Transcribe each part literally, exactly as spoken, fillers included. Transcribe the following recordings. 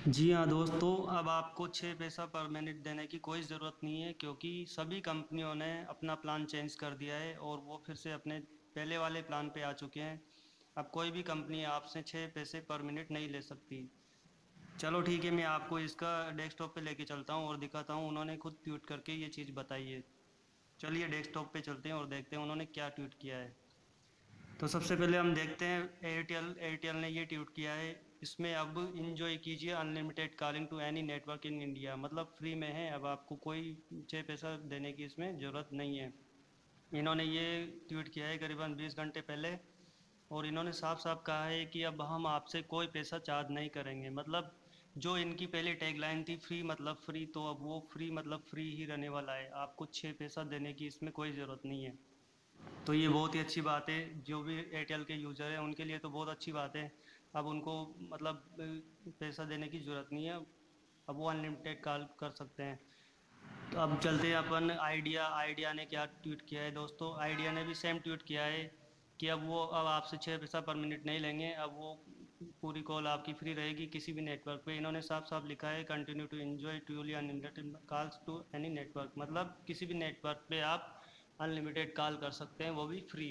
जी हाँ दोस्तों, अब आपको छः पैसा पर मिनट देने की कोई ज़रूरत नहीं है, क्योंकि सभी कंपनियों ने अपना प्लान चेंज कर दिया है और वो फिर से अपने पहले वाले प्लान पे आ चुके हैं। अब कोई भी कंपनी आपसे छः पैसे पर मिनट नहीं ले सकती। चलो ठीक है, मैं आपको इसका डेस्कटॉप पे लेके चलता हूँ और दिखाता हूँ। उन्होंने खुद ट्वीट करके ये चीज़ बताई है। चलिए डेस्कटॉप पे चलते हैं और देखते हैं उन्होंने क्या ट्वीट किया है। तो सबसे पहले हम देखते हैं एयरटेल एयरटेल ने ये ट्वीट किया है। इसमें अब इंजॉय कीजिए unlimited calling to any network in India, मतलब फ्री में है। अब आपको कोई छः पैसा देने की इसमें ज़रूरत नहीं है। इन्होंने ये ट्वीट किया है करीबन बीस घंटे पहले, और इन्होंने साफ साफ कहा है कि अब हम आपसे कोई पैसा चार्ज नहीं करेंगे। मतलब जो इनकी पहले टैगलाइन थी फ्री मतलब फ्री, तो अब वो फ्री मतलब फ्री ही रहने वाला है। आपको छः पैसा देने की इसमें कोई ज़रूरत नहीं है। तो ये बहुत ही अच्छी बात है। जो भी एयरटेल के यूज़र हैं उनके लिए तो बहुत अच्छी बात है। अब उनको मतलब अ, पैसा देने की ज़रूरत नहीं है। अब वो अनलिमिटेड कॉल कर सकते हैं। तो अब चलते हैं अपन आइडिया आइडिया ने क्या ट्वीट किया है दोस्तों। आइडिया ने भी सेम ट्वीट किया है कि अब वो अब आपसे छः पैसा पर मिनट नहीं लेंगे। अब वो पूरी कॉल आपकी फ्री रहेगी किसी भी नेटवर्क पे। इन्होंने साफ साफ लिखा है continue to enjoy truly unlimited calls to any network, मतलब किसी भी नेटवर्क पे आप अनलिमिटेड कॉल कर सकते हैं, वो भी फ्री।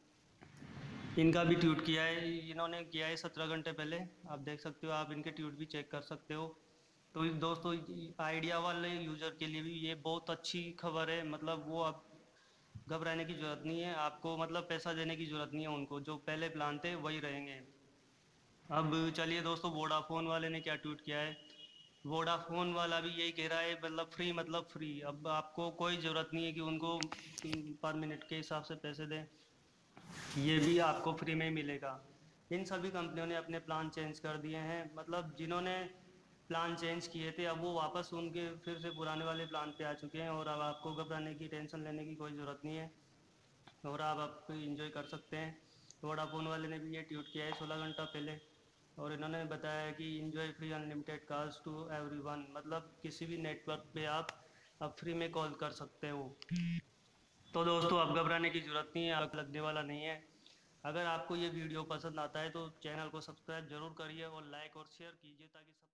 इनका भी ट्वीट किया है, इन्होंने किया है सत्रह घंटे पहले। आप देख सकते हो, आप इनके ट्वीट भी चेक कर सकते हो। तो इस दोस्तों आइडिया वाले यूज़र के लिए भी ये बहुत अच्छी खबर है। मतलब वो अब घबराने की ज़रूरत नहीं है आपको, मतलब पैसा देने की ज़रूरत नहीं है उनको। जो पहले प्लान थे वही रहेंगे। अब चलिए दोस्तों, वोडाफोन वाले ने क्या ट्वीट किया है। वोडाफोन वाला भी यही कह रहा है, मतलब फ्री मतलब फ्री। अब आपको कोई ज़रूरत नहीं है कि उनको पर मिनट के हिसाब से पैसे दें, ये भी आपको फ्री में ही मिलेगा। इन सभी कंपनियों ने अपने प्लान चेंज कर दिए हैं। मतलब जिन्होंने प्लान चेंज किए थे अब वो वापस उनके फिर से पुराने वाले प्लान पे आ चुके हैं, और अब आपको घबराने की टेंशन लेने की कोई ज़रूरत नहीं है, और आप आप इंजॉय कर सकते हैं। वोडाफोन वाले ने भी ये ट्वीट किया है सोलह घंटा पहले, और इन्होंने बताया कि enjoy free unlimited calls to everyone, मतलब किसी भी नेटवर्क पे आप अब फ्री में कॉल कर सकते हो। तो दोस्तों अब घबराने की ज़रूरत नहीं है, आग लगने वाला नहीं है। अगर आपको ये वीडियो पसंद आता है तो चैनल को सब्सक्राइब जरूर करिए और लाइक और शेयर कीजिए, ताकि सब